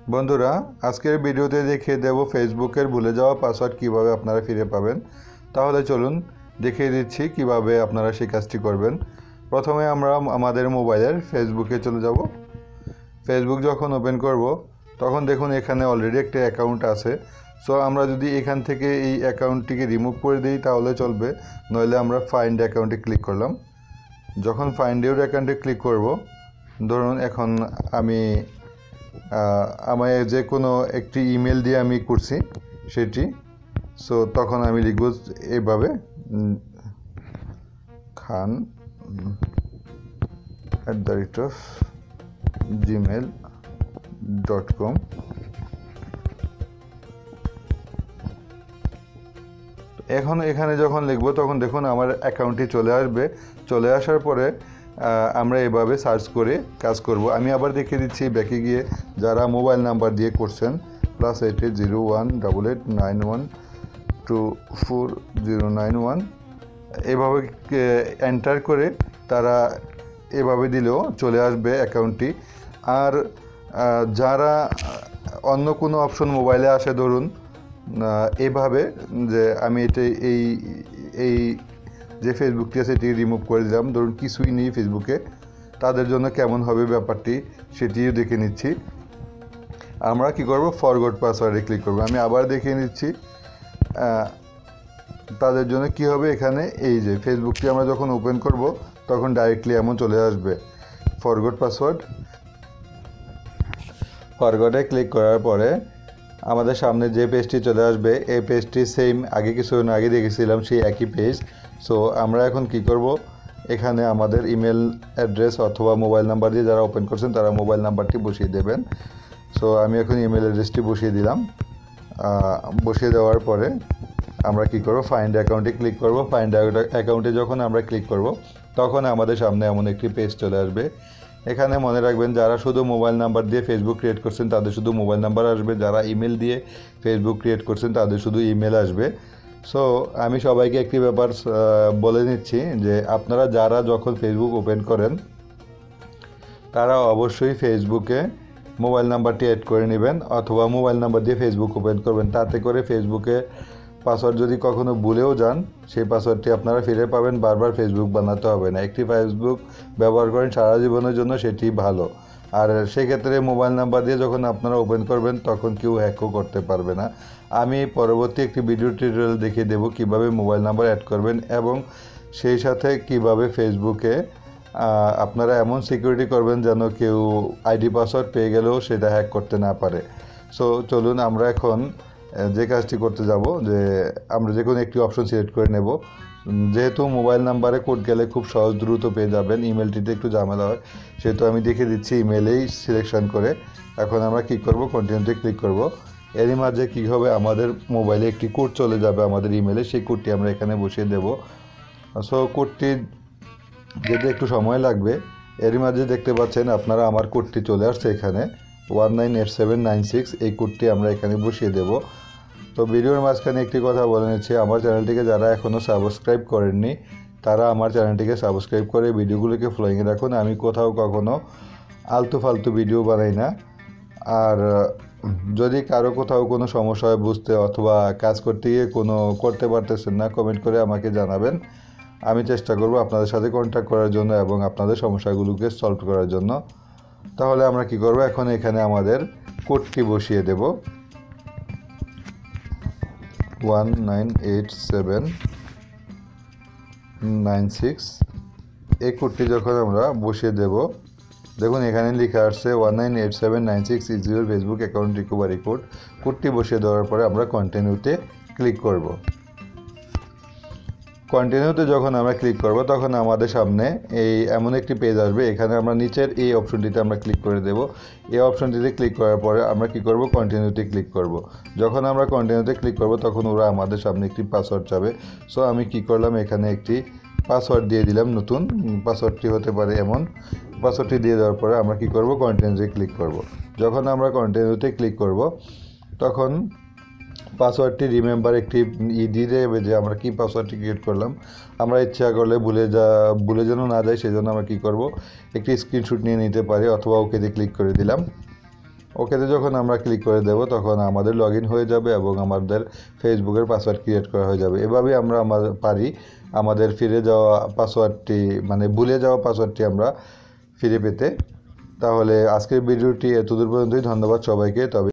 বন্ধুরা, আজকের ভিডিওতে দেখিয়ে দেব ফেসবুকের ভুলে যাওয়া পাসওয়ার্ড কিভাবে আপনারা ফিরে পাবেন। তাহলে চলুন দেখিয়ে দিচ্ছি কিভাবে আপনারা সেই কাজটি করবেন। প্রথমে আমরা আমাদের মোবাইলের ফেসবুকে চলে যাব। ফেসবুক যখন ওপেন করব তখন দেখুন এখানে অলরেডি একটা অ্যাকাউন্ট আছে। সো আমরা যদি এখান থেকে এই অ্যাকাউন্টটিকে রিমুভ করে দিই তাহলে চলবে, নইলে আমরা ফাইন্ড অ্যাকাউন্টে ক্লিক করলাম। যখন ফাইন্ড ইউর অ্যাকাউন্টে ক্লিক করব, ধরুন এখন আমি আমায় যে কোনো একটি ইমেল দিয়ে আমি করছি সেটি। সো তখন আমি লিখব এইভাবে khan@gmail.com। এখন এখানে যখন লিখব তখন দেখুন আমার অ্যাকাউন্টটি চলে আসবে। চলে আসার পরে আমরা এভাবে সার্চ করে কাজ করব। আমি আবার দেখিয়ে দিচ্ছি ব্যাকে গিয়ে, যারা মোবাইল নাম্বার দিয়ে করছেন +880188912409 এভাবে এন্টার করে তারা এভাবে দিলেও চলে আসবে অ্যাকাউন্টটি। আর যারা অন্য কোনো অপশন মোবাইলে আসে, ধরুন এভাবে যে আমি এটা এই যে ফেসবুকটি আছে এটি রিমুভ করে দিলাম, ধরুন কিছুই নেই ফেসবুকে, তাদের জন্য কেমন হবে ব্যাপারটি সেটিও দেখে নিচ্ছি। আমরা কি করব, ফরগট পাসওয়ার্ডে ক্লিক করব। আমি আবার দেখিয়ে নিচ্ছি তাদের জন্য কি হবে। এখানে এই যে ফেসবুকটি আমরা যখন ওপেন করব তখন ডাইরেক্টলি এমন চলে আসবে ফরগট পাসওয়ার্ড। ফরগটে ক্লিক করার পরে আমাদের সামনে যে পেজটি চলে আসবে, এই পেজটি সেম আগে কিছুদিন আগে দেখেছিলাম সেই একই পেজ। সো আমরা এখন কি করব, এখানে আমাদের ইমেল অ্যাড্রেস অথবা মোবাইল নাম্বার দিয়ে যারা ওপেন করছেন তারা মোবাইল নাম্বারটি বসিয়ে দেবেন। সো আমি এখন ইমেল অ্যাড্রেসটি বসিয়ে দিলাম। বসিয়ে দেওয়ার পরে আমরা কি করব, ফাইন্ড অ্যাকাউন্টে ক্লিক করব। ফাইন্ড অ্যাকাউন্টে যখন আমরা ক্লিক করব তখন আমাদের সামনে এমন একটি পেজ চলে আসবে। এখানে মনে রাখবেন, যারা শুধু মোবাইল নাম্বার দিয়ে ফেসবুক ক্রিয়েট করছেন তাদের শুধু মোবাইল নাম্বার আসবে, যারা ইমেল দিয়ে ফেসবুক ক্রিয়েট করছেন তাদের শুধু ইমেল আসবে। সো আমি সবাইকে একটি ব্যাপার বলে নিচ্ছি যে আপনারা যারা যখন ফেসবুক ওপেন করেন তারা অবশ্যই ফেসবুকে মোবাইল নাম্বারটি অ্যাড করে নেবেন অথবা মোবাইল নাম্বার দিয়ে ফেসবুক ওপেন করবেন। তাতে করে ফেসবুকে পাসওয়ার্ড যদি কখনো ভুলেও যান সেই পাসওয়ার্ডটি আপনারা ফিরে পাবেন, বারবার ফেসবুক বানাতে হবে না। একটি ফেসবুক ব্যবহার করেন সারা জীবনের জন্য, সেটি ভালো। আর সেক্ষেত্রে মোবাইল নাম্বার দিয়ে যখন আপনারা ওপেন করবেন তখন কেউ হ্যাকও করতে পারবে না। আমি পরবর্তী একটি ভিডিও টিউটোরিয়াল দেখিয়ে দেবো কীভাবে মোবাইল নাম্বার অ্যাড করবেন এবং সেই সাথে কিভাবে ফেসবুকে আপনারা এমন সিকিউরিটি করবেন যেন কেউ আইডি পাসওয়ার্ড পেয়ে গেলেও সেটা হ্যাক করতে না পারে। সো চলুন আমরা এখন যে কাজটি করতে যাব, যে আমরা যে কোনো একটি অপশন সিলেক্ট করে নেব। যেহেতু মোবাইল নাম্বারে কোড গেলে খুব সহজ দ্রুত পেয়ে যাবেন, ইমেলটিতে একটু ঝামেলা হয়, সেহেতু আমি দেখিয়ে দিচ্ছি ইমেলেই সিলেকশন করে। এখন আমরা কী করব, কন্টিনিউতে ক্লিক করব। এরই মাঝে কী হবে, আমাদের মোবাইলে একটি কোড চলে যাবে আমাদের ইমেলে, সেই কোডটি আমরা এখানে বসিয়ে দেব। সো কোডটি যেতে একটু সময় লাগবে। এরই মাঝে দেখতে পাচ্ছেন আপনারা আমার কোডটি চলে আসছে এখানে 198796। এই কোডটি আমরা এখানে বসিয়ে দেব। তো ভিডিওর মাঝখানে একটি কথা বলে নিচ্ছি, আমার চ্যানেলটিকে যারা এখনও সাবস্ক্রাইব করেননি তারা আমার চ্যানেলটিকে সাবস্ক্রাইব করে ভিডিওগুলোকে ফলোইংয়ে রাখুন। আমি কোথাও কখনো আলতু ফালতু ভিডিও বানাই না। আর যদি কারো কোথাও কোনো সমস্যা হয় বুঝতে অথবা কাজ করতে গিয়ে কোনো করতে পারতেছেন না, কমেন্ট করে আমাকে জানাবেন। আমি চেষ্টা করব আপনাদের সাথে কন্ট্যাক্ট করার জন্য এবং আপনাদের সমস্যাগুলোকে সলভ করার জন্য। তাহলে আমরা কি করব, এখন এখানে আমাদের কোডটি বসিয়ে দেব 198796। এই কোডটি যখন আমরা বসিয়ে দেব, দেখুন এখানে লেখা আসছে 198796 is your Facebook account recovery code. কোডটি বসিয়ে দেওয়ার পরে আমরা কন্টিনিউতে ক্লিক করব। কন্টিনিউতে যখন আমরা ক্লিক করব তখন আমাদের সামনে এই এমন একটি পেজ আসবে। এখানে আমরা নিচের এই অপশনটিতে আমরা ক্লিক করে দেব। এই অপশনটিতে ক্লিক করার পরে আমরা কি করব, কন্টিনিউতে ক্লিক করব। যখন আমরা কন্টিনিউতে ক্লিক করব তখন ওরা আমাদের সামনে একটি পাসওয়ার্ড চাবে। সো আমি কি করলাম, এখানে একটি পাসওয়ার্ড দিয়ে দিলাম। নতুন পাসওয়ার্ডটি হতে পারে এমন। পাসওয়ার্ডটি দিয়ে দেওয়ার পরে আমরা কি করব, কন্টিনিউতে ক্লিক করব। যখন আমরা কন্টিনিউতে ক্লিক করব তখন পাসওয়ার্ডটি রিমেম্বার একটি দিয়ে দেবে যে আমরা কি পাসওয়ার্ডটি ক্রিয়েট করলাম। আমরা ইচ্ছা করলে ভুলে যেন না যায় সেজন্য আমরা কি করব, একটি স্ক্রিনশট নিয়ে নিতে পারি অথবা ওকেতে ক্লিক করে দিলাম। ওকেতে যখন আমরা ক্লিক করে দেব তখন আমাদের লগ ইন হয়ে যাবে এবং আমাদের ফেসবুকের পাসওয়ার্ড ক্রিয়েট করা হয়ে যাবে। এভাবেই আমরা পারি আমাদের ফিরে যাওয়া পাসওয়ার্ডটি, মানে ভুলে যাওয়া পাসওয়ার্ডটি আমরা ফিরে পেতে। তাহলে আজকের ভিডিওটি এতদূর পর্যন্তই। ধন্যবাদ সবাইকে। তবে